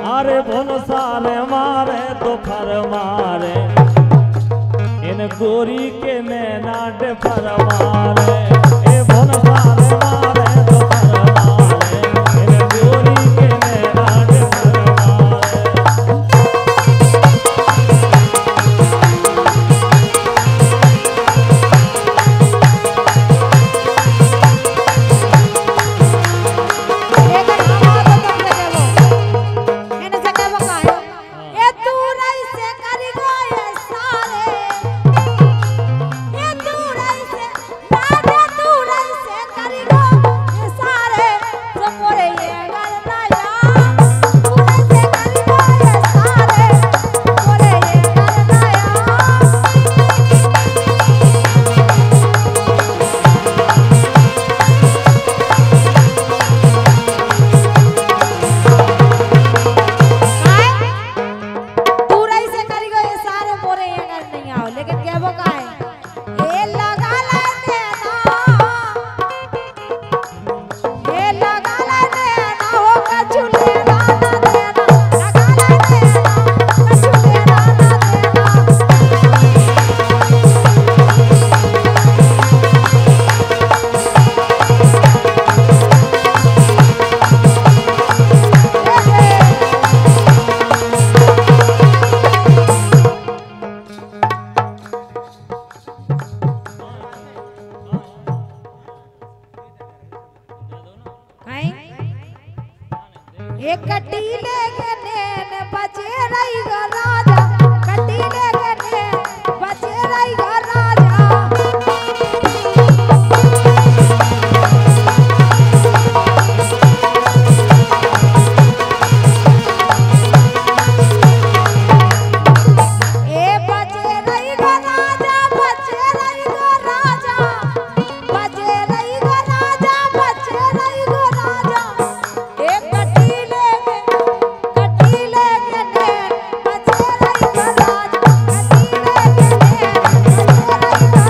अरे भोनसारे मारे तो फर मारे इन गोरी के नैना डे फर मारे ए भोनसारे मारे तो फर मारे इन गोरी के नैना डे फर मारे। एक कटीले के नैन बचे रही गो राजा, कटीले के नैन बचे रही गो राजा। ए बचे रही गो राजा, बचे रही गो राजा, बचे रही गो राजा, बचे रही गो राजा। एक कटीले के नैन बचे रही गो राजा, कटीले के नैन बचे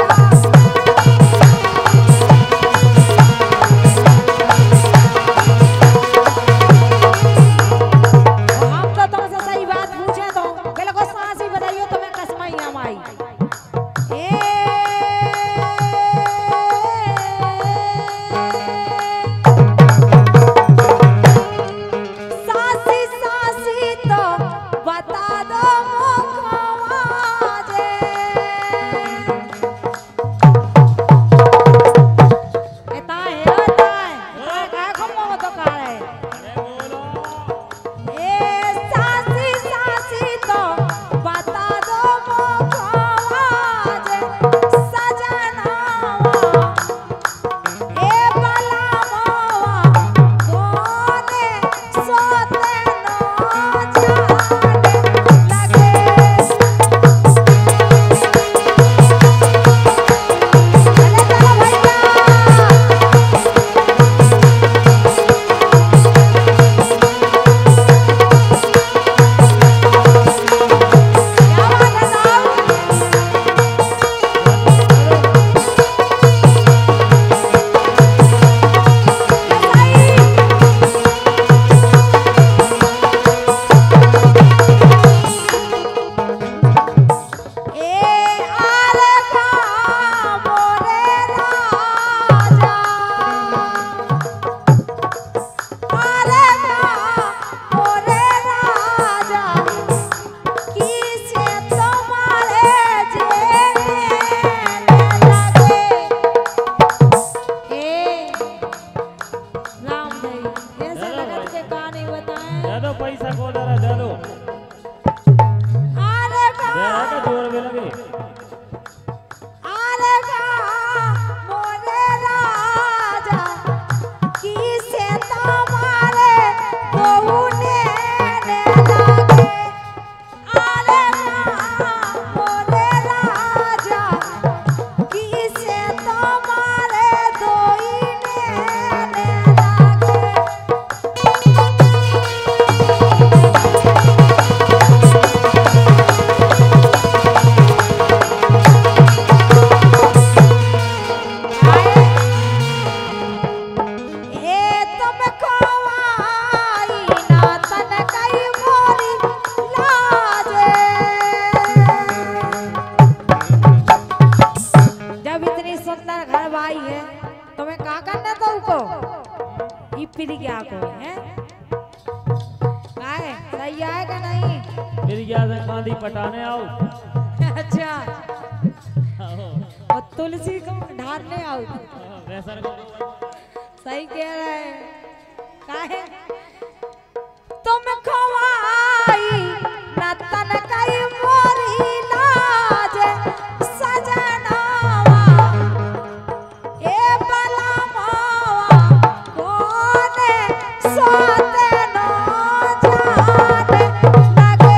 रही गो राजा। हम तो तुमसे सही बात पूछे तो पहले को सांस ही बताइयो तो मैं कसमई हम आई। सासी सासी तो बता दो मुखवाजे, एता है काय खमो तो काळे। ए सासी सासी तो बता दो मुखवाजे, सजनावा ए बलावा कोने सोते न जाने लगे। चले चलो भैया, क्या बात है साहब? ए आरे का मोरे राजा, आरे का मोरे राजा, किसे तुम्हारे जेने लगे। ए राम भाई ऐसे लगन के कहानी बताएं। दे दो पैसा को जरा दे दो, आरे का जरा का जोर में लगे। आरे का मोरे राजा, किसे तुम्हारे बहुने लगे। आरे का मोरे राजा, किसे तुम्हारे दोईने लगे। मेरी क्या से खांदी पटाने आओ। अच्छा आओ। और तुलसी को ढारने आओ। वैसा सही कह रहे हैं। काहे तुम खवाई न तन कई मोरी लाज सजनावा ए बला मावा कोने सोते न जाने लगे।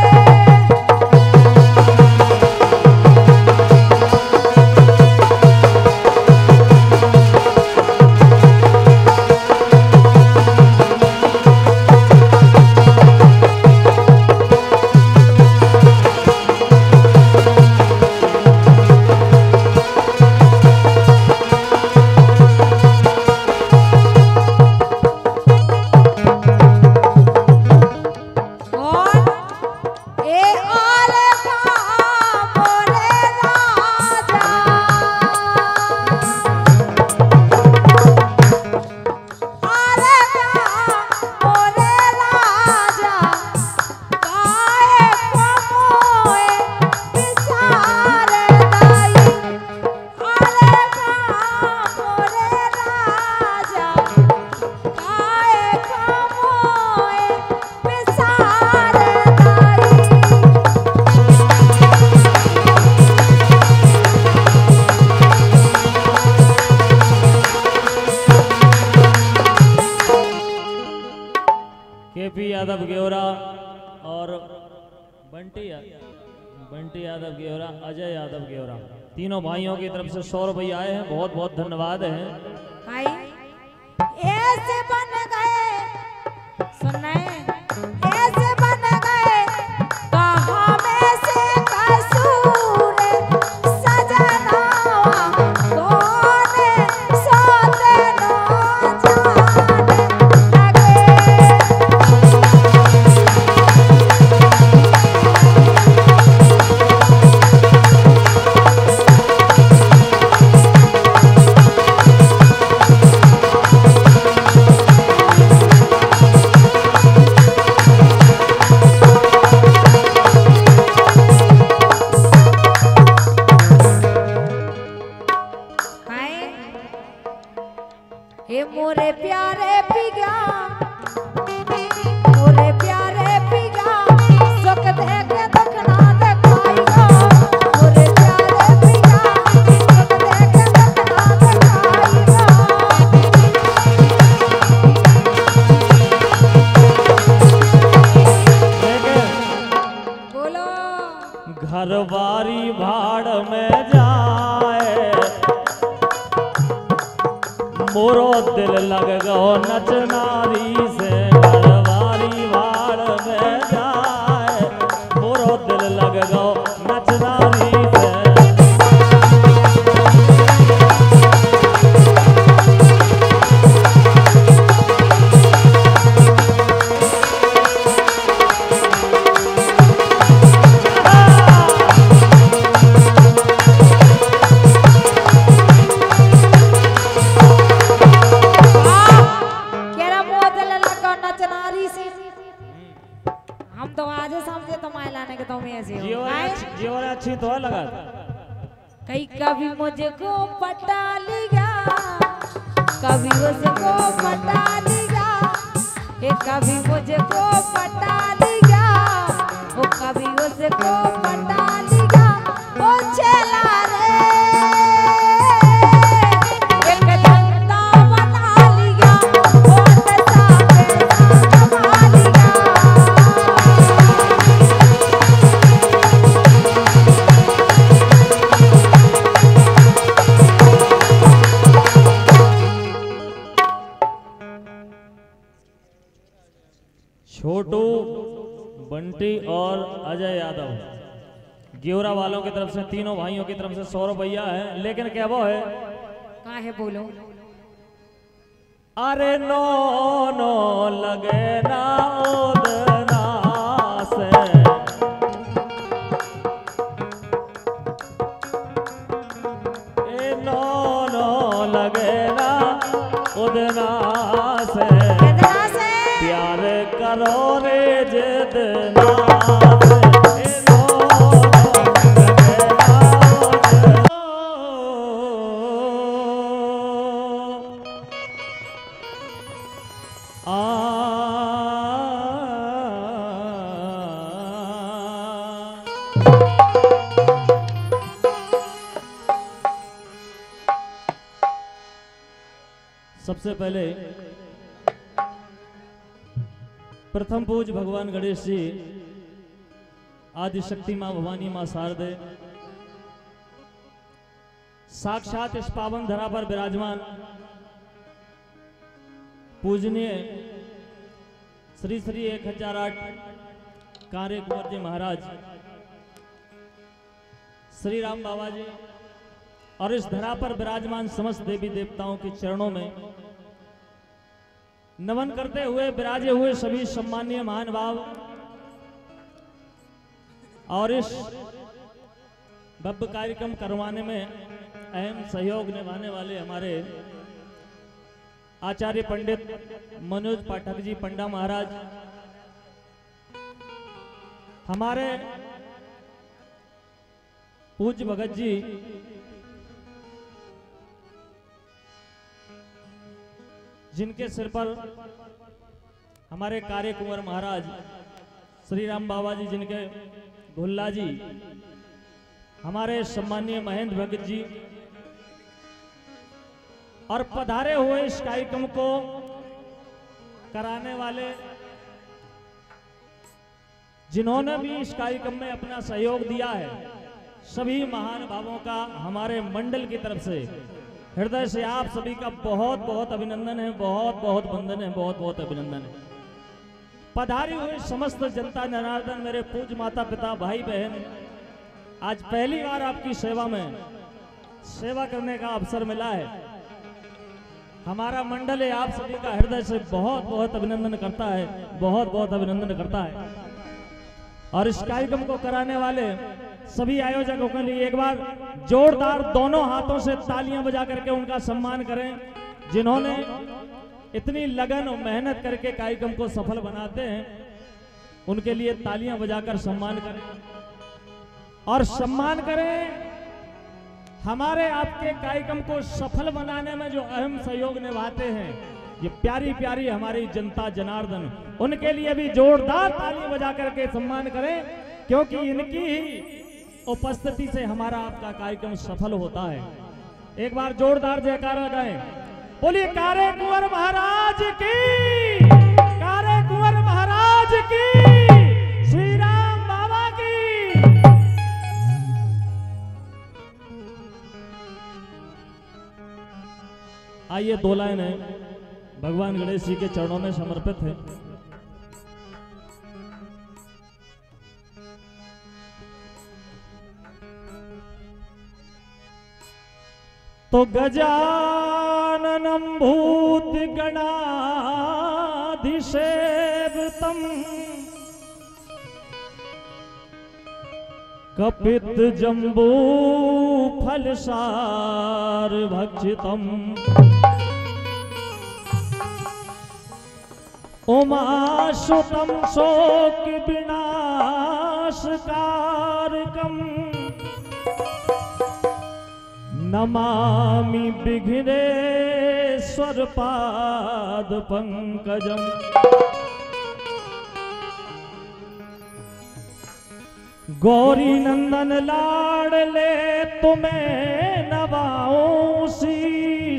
केपी यादव गेवरा और बंटी यादव गेवरा, अजय यादव गेवरा, तीनों भाइयों की तरफ से 100 रुपये आए हैं। बहुत बहुत धन्यवाद है भाई। ऐसे बन गए सुनना है, ऐसे बन गए कहाँ में से कसूर सजनावा कोने सोते न जाने लगे। हे मोरे प्यारे पिया, मोरे प्यारे पिया, सुख दे के दुख ना दिखाइया। मोरे प्यारे पिया, सुख दे के दुख ना दिखाइया। बोलो घर बारी भाड़ में जाए, मोरो दिल लग गो नचनारी से। घरवारी भाड़ में जाए, मोरो दिल लग गो नचनारी से। हम तो आज समझे तो लाने के तुम ऐसे हो। जीवन अच्छी तो लगा कहीं कभी मुझको पटा लिया, कभी उसको पटा लिया, कभी मुझको पटा लिया, वो कभी उसको पटा लिया। ओ चला रे एक धंधा बना लिया, वो नशा कमा लिया। छोटू, बंटी और अजय यादव गेवरा वालों की तरफ से, तीनों भाइयों की तरफ से 100 रुपया है। लेकिन क्या वो है, कहाँ है बोलो। अरे नो नो लगे ना उदना से, ए नो नो लगे ना उदना से, प्यार करो रे जितना से। सबसे पहले प्रथम पूज भगवान गणेश जी, आदि शक्ति मां भवानी मां शारदे, साक्षात इस पावन धरा पर विराजमान पूजनीय श्री श्री 1008 कारे कुंवर जी महाराज, श्री राम बाबा जी और इस धरा पर विराजमान समस्त देवी देवताओं के चरणों में नमन करते हुए विराजे हुए सभी सम्मानीय महानुभाव और इस भव्य कार्यक्रम करवाने में अहम सहयोग निभाने वाले हमारे आचार्य पंडित मनोज पाठक जी पंडा महाराज, हमारे पूज्य भगत जी, जिनके सिर पर हमारे कार्य कुंवर महाराज श्री राम बाबा जी, जिनके भुल्ला जी, हमारे सम्मानीय महेंद्र भगत जी और पधारे हुए इस कार्यक्रम को कराने वाले जिन्होंने भी इस कार्यक्रम में अपना सहयोग दिया है, सभी महान भावों का हमारे मंडल की तरफ से हृदय से आप सभी का बहुत बहुत अभिनंदन है, बहुत बहुत वंदन है, बहुत बहुत अभिनंदन है। पधारी हुई समस्त जनता जनार्दन, मेरे पूज्य माता पिता भाई बहन, आज पहली बार आपकी सेवा में सेवा करने का अवसर मिला है। हमारा मंडल है आप सभी का हृदय से बहुत बहुत अभिनंदन करता है, बहुत बहुत अभिनंदन करता है। और इस कार्यक्रम को कराने वाले सभी आयोजकों के लिए एक बार जोरदार दोनों हाथों से तालियां बजा करके उनका सम्मान करें, जिन्होंने इतनी लगन और मेहनत करके कार्यक्रम को सफल बनाते हैं। उनके लिए तालियां बजाकर सम्मान करें और सम्मान करें हमारे आपके कार्यक्रम को सफल बनाने में जो अहम सहयोग निभाते हैं, ये प्यारी प्यारी हमारी जनता जनार्दन, उनके लिए भी जोरदार ताली बजा करके सम्मान करें, क्योंकि इनकी ही उपस्थिति से हमारा आपका कार्यक्रम सफल होता है। एक बार जोरदार जयकारा गाएं, बोलिए कारे कुंवर महाराज की, कारे कुंवर महाराज की, श्री राम बाबा की। आइए दो लाइनें भगवान गणेश जी के चरणों में समर्पित है। तो गजाननं भूत गणाधिसेवितं कपित जम्बू फलसार भक्षितम् उमासुतं शोक विनाशकारकम् नमामि विघ्नेश्वर पाद पंकजम। गौरी नंदन लाडले तुम्हें नवाऊं शीश,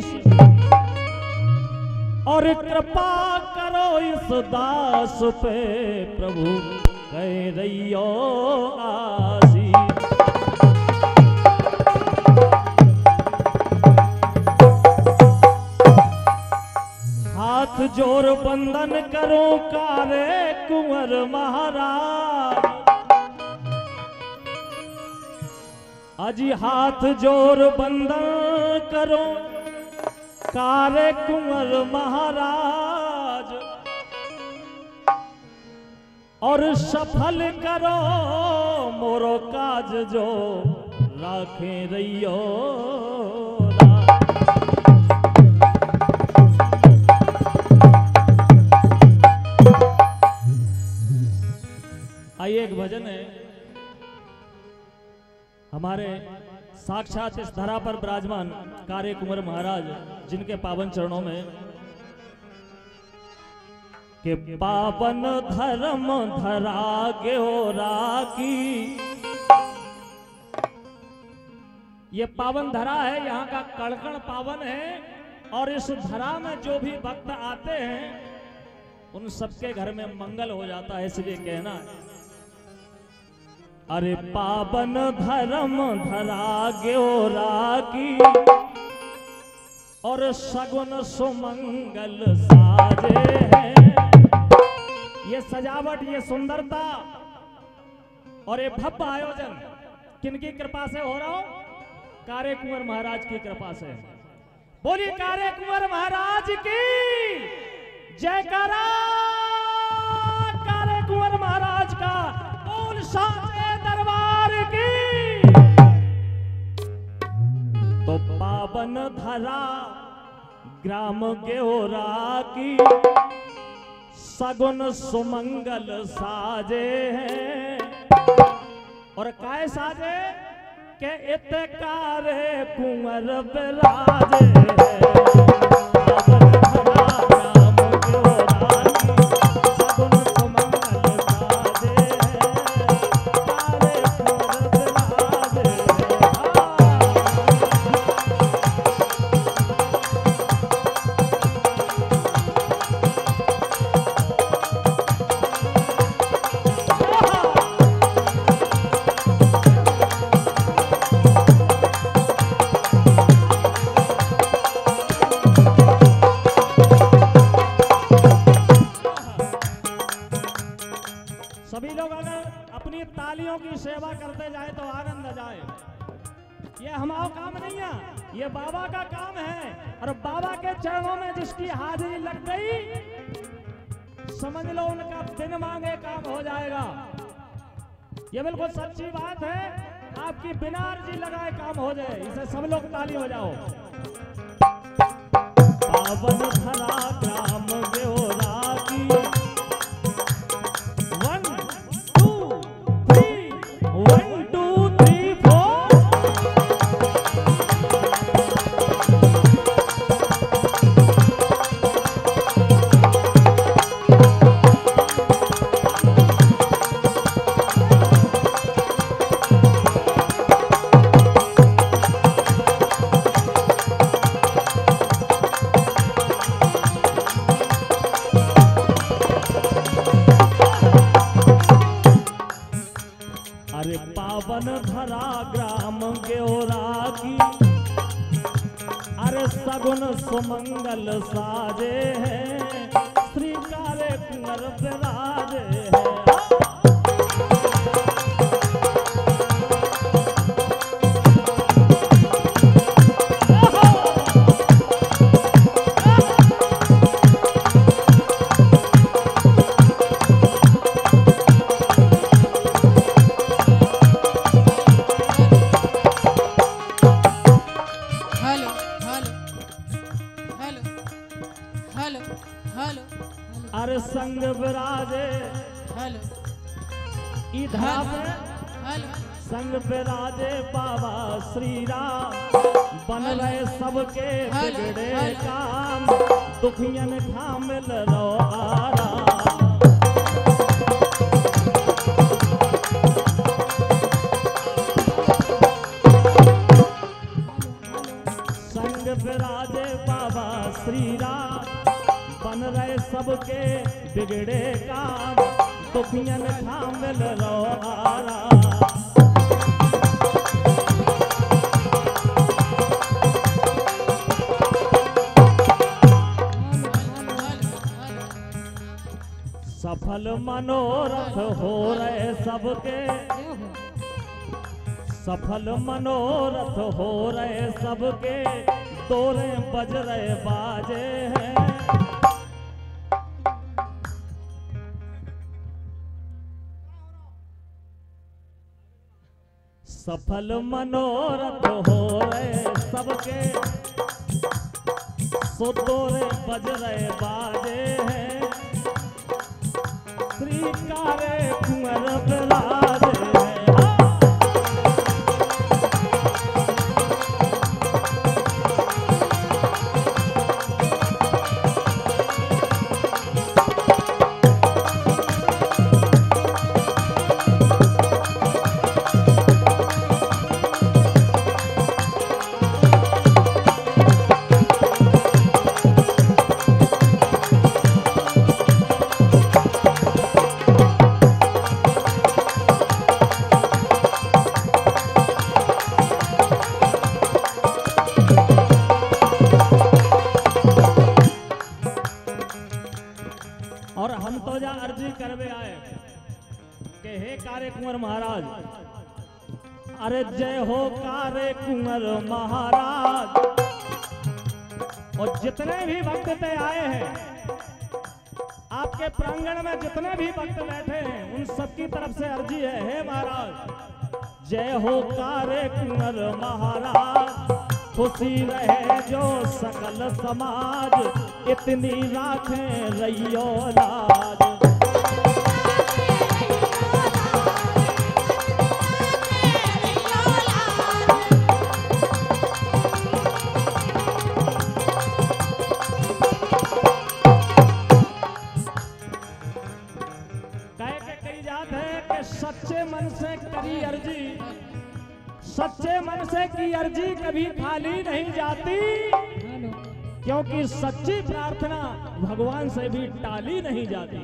और कृपा करो इस दास पे प्रभु कह रहियो आशीष। हाथ जोर बंदन करो कारे कुंवर महाराज, अजी हाथ जोर बंदन करो कारे कुंवर महाराज, और सफल करो मोरो काज जो राखे रहियो। आइए एक भजन है हमारे साक्षात इस धरा पर विराजमान कार्य कुंवर महाराज, जिनके पावन चरणों में के पावन धर्म धरा गेहोरा की। ये पावन धरा है, यहाँ का कड़कण पावन है और इस धरा में जो भी भक्त आते हैं उन सबके घर में मंगल हो जाता है, इसलिए कहना है। अरे पावन धर्म धरा ग्योरा की और सगुन सुमंगल साजे हैं। ये सजावट, ये सुंदरता और ये भव्य आयोजन किनकी कृपा से हो रहा हो? कारे कुंवर महाराज की कृपा से। बोलिए कारे कुंवर महाराज की जयकारा। कारे कुंवर महाराज का बोल साचे दरबार की। तो पावन धरा ग्राम ग्योरा की सगुन सुमंगल साजे हैं। और काय साजे के इतकारे कुंवर बिराजे हैं। सभी लोग अगर अपनी तालियों की सेवा करते जाए तो आनंद आ जाए। ये हमारा काम नहीं है, ये बाबा का काम है। और बाबा के चरणों में जिसकी हाजिरी लग गई, समझ लो उनका बिन मांगे काम हो जाएगा। ये बिल्कुल सच्ची बात है। आपकी बिना अर्जी लगाए काम हो जाए। इसे सब लोग ताली हो जाओ। पावन धरा ग्राम ग्योरा की 1 2 3 1 2 3 4। अरे पावन धरा ग्राम ग्योरा की अरे सगुन सुमंगल साजे हैं। श्री कारे कुंवर बिराजे हैं। अरे संग विराजे इधर संग विराजे बाबा श्री राम। बन रहे सबके बिगड़े काम, दुखियन खा मिल रो आराम। संग विराजे बाबा श्री राम। बन रहे सबके बिगड़े काम, दुखियन खा मिल रो आराम। सफल मनोरथ हो रहे सबके, सफल मनोरथ हो रहे सबके। तोरे बज रहे बाजे हैं। सफल मनोरथ हो रहे सबके, सो तोरे बज रहे बाजे हैं। श्री कारे कुंवर बिराजे हैं। के हे कारे कुंवर महाराज, अरे जय हो कारे कुंवर महाराज। और जितने भी भक्त पे आए हैं, आपके प्रांगण में जितने भी भक्त बैठे हैं, उन सबकी तरफ से अर्जी है, हे महाराज जय हो कारे कुंवर महाराज। खुशी रहे जो सकल समाज, इतनी राखें रहियो लाज। सच्चे मन से करी अर्जी, सच्चे मन से की अर्जी कभी खाली नहीं जाती, क्योंकि सच्ची प्रार्थना भगवान से भी टाली नहीं जाती।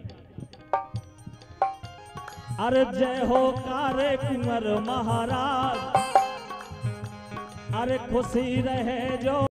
अरे जय हो कारे कुंवर महाराज, अरे खुशी रहे जो